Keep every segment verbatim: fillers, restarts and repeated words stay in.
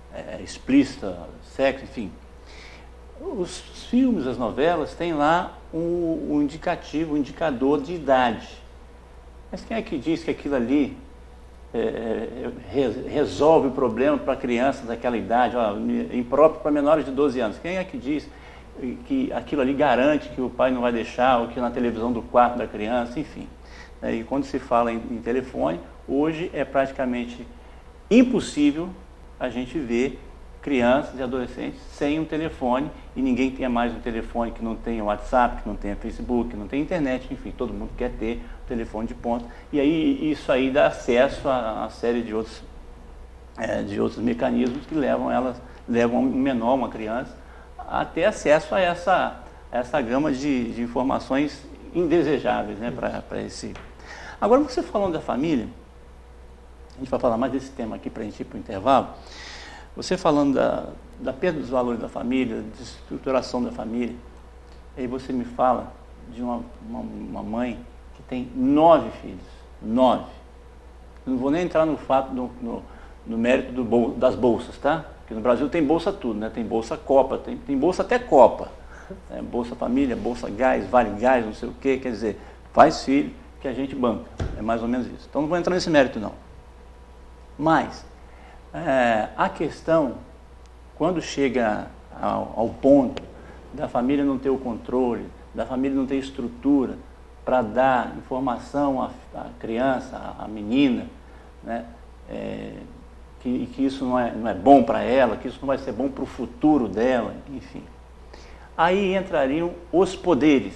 é, explícita, sexo, enfim. Os filmes, as novelas, têm lá um, um indicativo, um indicador de idade. Mas quem é que diz que aquilo ali é, resolve o problema para crianças daquela idade, ó, impróprio para menores de doze anos? Quem é que diz que aquilo ali garante que o pai não vai deixar, ou que na televisão do quarto da criança, enfim. E quando se fala em, em telefone, hoje é praticamente impossível a gente ver crianças e adolescentes sem um telefone, e ninguém tenha mais um telefone que não tenha WhatsApp, que não tenha Facebook, que não tenha internet, enfim, todo mundo quer ter um telefone de ponta. E aí isso aí dá acesso a uma série de outros, é, de outros mecanismos que levam elas, levam um menor, uma criança, a ter acesso a essa, a essa gama de, de informações indesejáveis, né, para esse. Agora, você falando da família, a gente vai falar mais desse tema aqui para a gente ir para o intervalo. Você falando da, da perda dos valores da família, de estruturação da família, aí você me fala de uma, uma, uma mãe que tem nove filhos, nove. Eu não vou nem entrar no fato, no, no, no mérito do bol, das bolsas, tá? Porque no Brasil tem bolsa tudo, né? Tem bolsa Copa, tem, tem bolsa até Copa. Né? Bolsa Família, Bolsa Gás, Vale Gás, não sei o quê, quer dizer, faz filho que a gente banca. É mais ou menos isso. Então não vou entrar nesse mérito, não. Mas é, a questão, quando chega ao, ao ponto da família não ter o controle, da família não ter estrutura para dar informação à, à criança, à, à menina, né, é, que, que isso não é, não é bom para ela, que isso não vai ser bom para o futuro dela, enfim. Aí entrariam os poderes.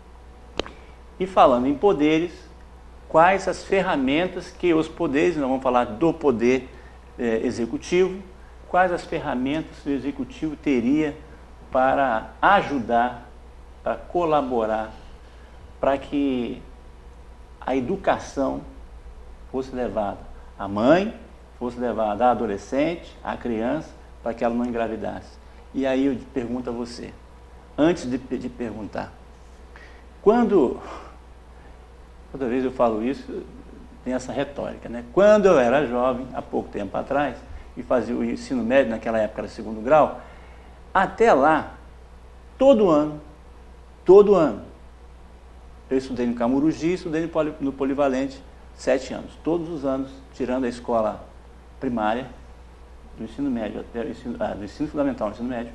E falando em poderes, quais as ferramentas que os poderes, nós vamos falar do poder é, executivo, quais as ferramentas que o executivo teria para ajudar, para colaborar, para que a educação fosse levada à mãe, fosse levada à adolescente, à criança, para que ela não engravidasse. E aí eu pergunto a você, antes de, de perguntar, quando, toda vez eu falo isso, tem essa retórica, né? Quando eu era jovem, há pouco tempo atrás, e fazia o ensino médio, naquela época era segundo grau, até lá, todo ano, todo ano, eu estudei no Camurugi, estudei no, poli, no Polivalente, sete anos, todos os anos, tirando a escola primária, do ensino médio, até o ensino, ah, do ensino fundamental ao ensino médio,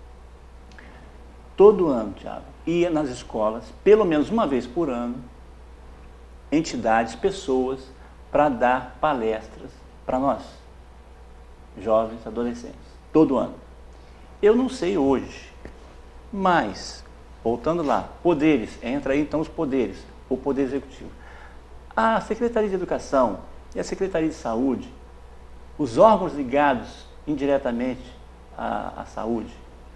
todo ano, Thiago, ia nas escolas, pelo menos uma vez por ano, entidades, pessoas, para dar palestras para nós, jovens, adolescentes, todo ano. Eu não sei hoje, mas, voltando lá, poderes, entra aí então os poderes, o poder executivo. A Secretaria de Educação e a Secretaria de Saúde, os órgãos ligados indiretamente à, à saúde,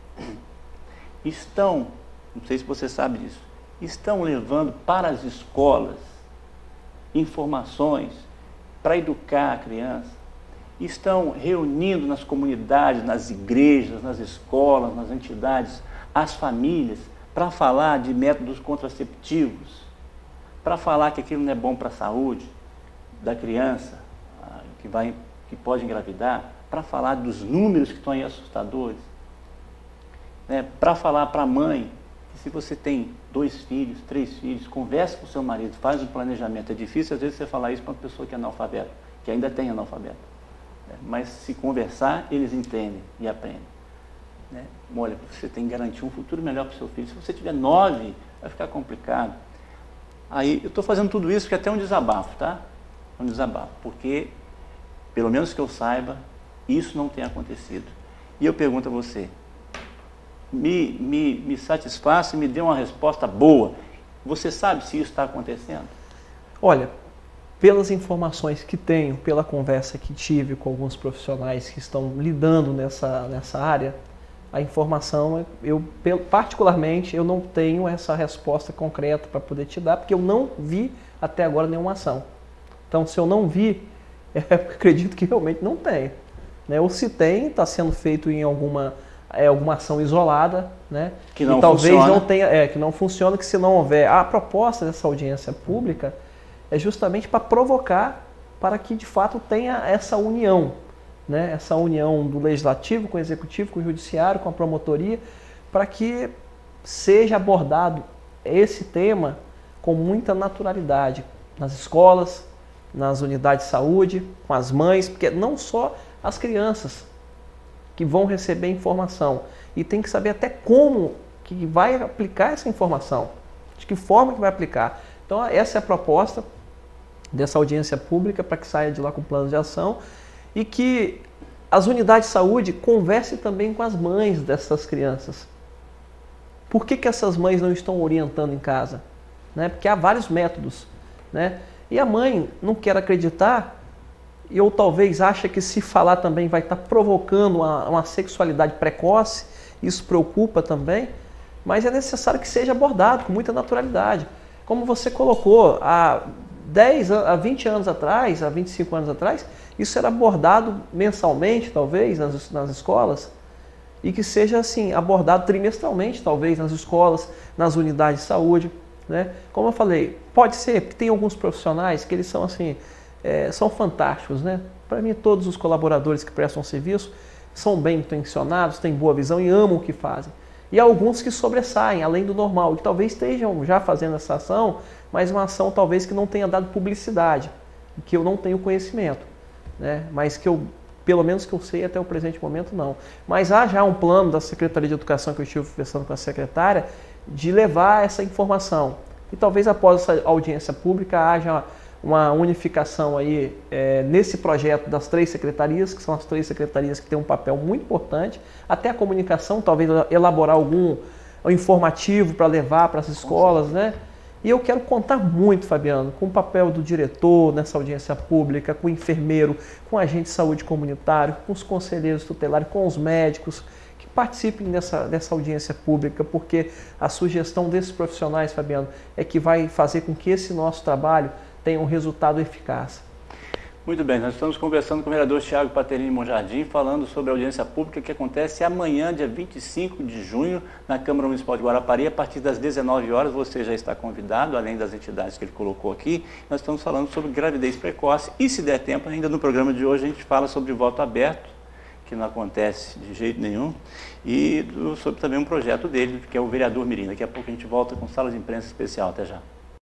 estão, não sei se você sabe disso, estão levando para as escolas informações para educar a criança, estão reunindo nas comunidades, nas igrejas, nas escolas, nas entidades, as famílias, para falar de métodos contraceptivos, para falar que aquilo não é bom para a saúde da criança, que, vai, que pode engravidar, para falar dos números que estão aí assustadores, né, para falar para a mãe que se você tem dois filhos, três filhos, converse com o seu marido, faz um planejamento. É difícil às vezes você falar isso para uma pessoa que é analfabeta, que ainda tem analfabeto. Né, mas se conversar, eles entendem e aprendem. Né? Olha, você tem que garantir um futuro melhor para o seu filho. Se você tiver nove, vai ficar complicado. Aí, eu estou fazendo tudo isso porque é até um desabafo, tá? Um desabafo, porque, pelo menos que eu saiba, isso não tem acontecido. E eu pergunto a você, me, me, me satisfaça e me dê uma resposta boa. Você sabe se isso está acontecendo? Olha, pelas informações que tenho, pela conversa que tive com alguns profissionais que estão lidando nessa, nessa área, a informação, eu particularmente, eu não tenho essa resposta concreta para poder te dar, porque eu não vi até agora nenhuma ação. Então, se eu não vi, eu acredito que realmente não tem. Né? Ou se tem, está sendo feito em alguma, é, alguma ação isolada, né? Que não e talvez funciona. não tenha, é, que não funciona, que se não houver a proposta dessa audiência pública, é justamente para provocar, para que de fato tenha essa união. né, essa união do legislativo com o executivo, com o judiciário, com a promotoria, para que seja abordado esse tema com muita naturalidade nas escolas, nas unidades de saúde, com as mães, porque não só as crianças que vão receber informação, e tem que saber até como que vai aplicar essa informação, de que forma que vai aplicar. Então essa é a proposta dessa audiência pública, para que saia de lá com planos de ação e que as unidades de saúde conversem também com as mães dessas crianças. Por que que essas mães não estão orientando em casa? Né? Porque há vários métodos, né? E a mãe não quer acreditar, ou talvez acha que se falar também vai estar provocando uma, uma sexualidade precoce, isso preocupa também, mas é necessário que seja abordado com muita naturalidade. Como você colocou, há dez, há vinte anos atrás, há vinte e cinco anos atrás, isso era abordado mensalmente, talvez, nas, nas escolas, e que seja assim, abordado trimestralmente, talvez, nas escolas, nas unidades de saúde. Né? Como eu falei, pode ser, porque tem alguns profissionais que eles são assim, é, são fantásticos. Né? Para mim, todos os colaboradores que prestam serviço são bem intencionados, têm boa visão e amam o que fazem. E há alguns que sobressaem, além do normal, que talvez estejam já fazendo essa ação, mas uma ação talvez que não tenha dado publicidade, que eu não tenho conhecimento, né? Mas que eu, pelo menos que eu sei até o presente momento, não. Mas há já um plano da Secretaria de Educação, que eu estive conversando com a secretária, de levar essa informação. E talvez após essa audiência pública haja uma unificação aí é, nesse projeto das três secretarias, que são as três secretarias que têm um papel muito importante, até a comunicação, talvez elaborar algum informativo para levar para as escolas, né? E eu quero contar muito, Fabiano, com o papel do diretor nessa audiência pública, com o enfermeiro, com o agente de saúde comunitário, com os conselheiros tutelares, com os médicos, que participem dessa, dessa audiência pública, porque a sugestão desses profissionais, Fabiano, é que vai fazer com que esse nosso trabalho tenha um resultado eficaz. Muito bem, nós estamos conversando com o vereador Thiago Paterini Monjardim, falando sobre a audiência pública que acontece amanhã, dia vinte e cinco de junho, na Câmara Municipal de Guarapari, a partir das dezenove horas. Você já está convidado, além das entidades que ele colocou aqui. Nós estamos falando sobre gravidez precoce e, se der tempo, ainda no programa de hoje a gente fala sobre voto aberto, que não acontece de jeito nenhum, e do, sobre também um projeto dele, que é o vereador Mirim. Daqui a pouco a gente volta com sala de imprensa especial. Até já.